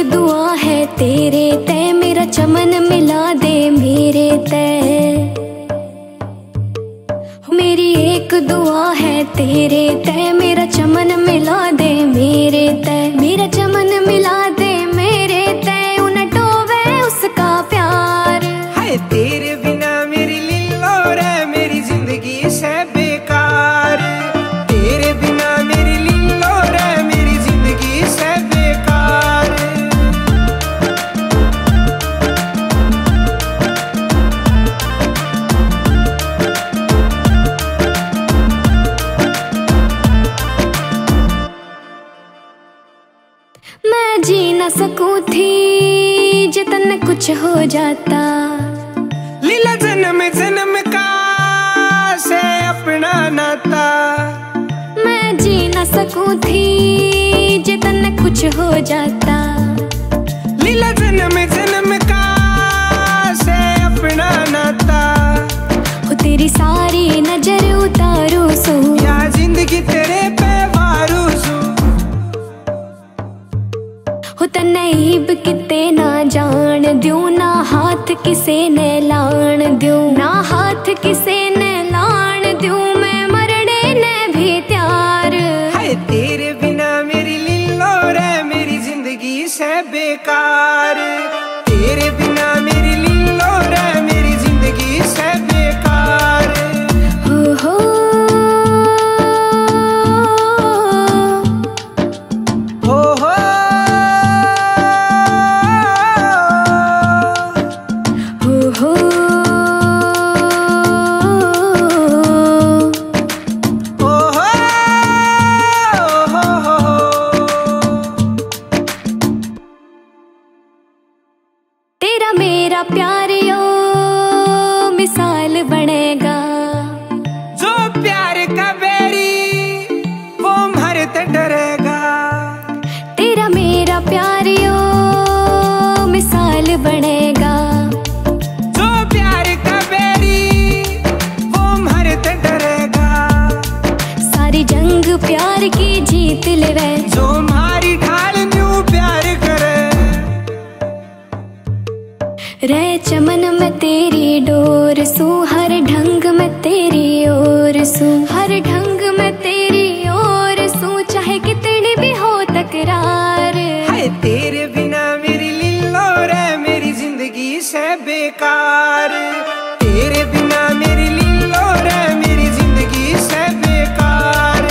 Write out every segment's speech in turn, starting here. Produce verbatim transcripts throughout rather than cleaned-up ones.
दुआ है तेरे ते, मेरा चमन मिला दे मेरे ते। मेरी एक दुआ है तेरे ते, मेरा चमन मिला दे मेरे ते। मेरा चमन मिला दे मेरे ते, उन टोवे उसका प्यार। हाय तेरे बिना मेरी लीलो रे, मेरी जिंदगी से बेकार। तेरे बिना मेरी लीलो रे, मेरी जिंदगी से बेकार। मैं जी न सकूं थी जितने कुछ हो जाता। लीला जन्म जन्म का से अपना नाता। मैं जी न सकूं थी जितने कुछ हो जाता। लीला जन्म जन्म का से अपना नाता। हो तेरी सारी नजर उतारू सू, या जिंदगी तेरे पे वारू सू। हो तनईब किते ना जान द्यूं, ना हाथ किसे ने लान द्यूं। ना हाथ किसे ने लान द्यूं, मैं मरने ने भी तैयार। हाय तेरे बिना मेरी लीलो रे, मेरी जिंदगी से बेकार। तेरे बिना मेरी लीलो रे, मेरी जिंदगी से बेकार। हो हो हो हो हो हो तेरा मेरा प्यार यो मिसाल बनेगा। जो प्यार का बैरी वो मरते डरेगा। तेरा मेरा प्यार यो मिसाल बनेगा। जो प्यार का बैरी वो मरते डरेगा। सारी जंग प्यार की जीत लेवे, जो मारी ढाल न्यू प्यार करे। रे चमन में तेरी डोर सू, हर ढंग में तेरी ओर सू। हर ढंग में तेरी ओर सू, चाहे कितनी भी हो तकरार। हाय तेरे बिना मेरी लीलो रे, मेरी जिंदगी से बेकार। तेरे बिना मेरी लीलो रे, मेरी जिंदगी से बेकार।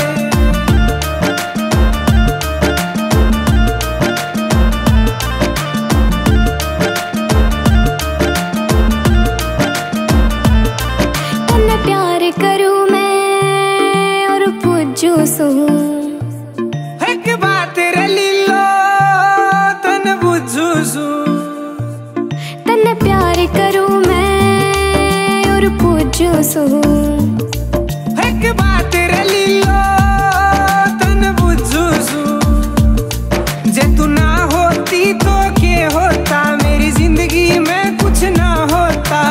तन्ने प्यार करूं मैं और पूजू सू। एक बात रे लीलो तन बुझू सू। तन्ने प्यार करूं मैं और पूजू सू। एक बात रे लीलो तन बुझू सू। जे तू ना होती तो क्या होता, मेरी जिंदगी में कुछ ना होता।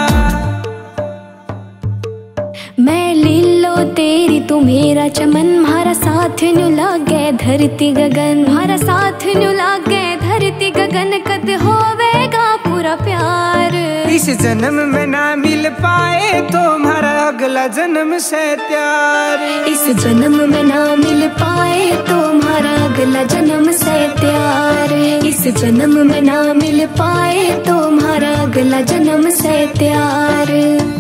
मैं लीलो तेरी तू मेरा चमन, म्हारा साथ न्यू लागे धरती गगन। म्हारा साथ न्यू लागे धरती गगन, कद होवेगा पूरा प्यार। इस जन्म में ना मिल पाए तो हमारा अगला जन्म से त्यार। इस जन्म में ना मिल पाए तो हमारा अगला जन्म से त्यार। इस जन्म में ना मिल पाए तो हमारा अगला जन्म से त्यार।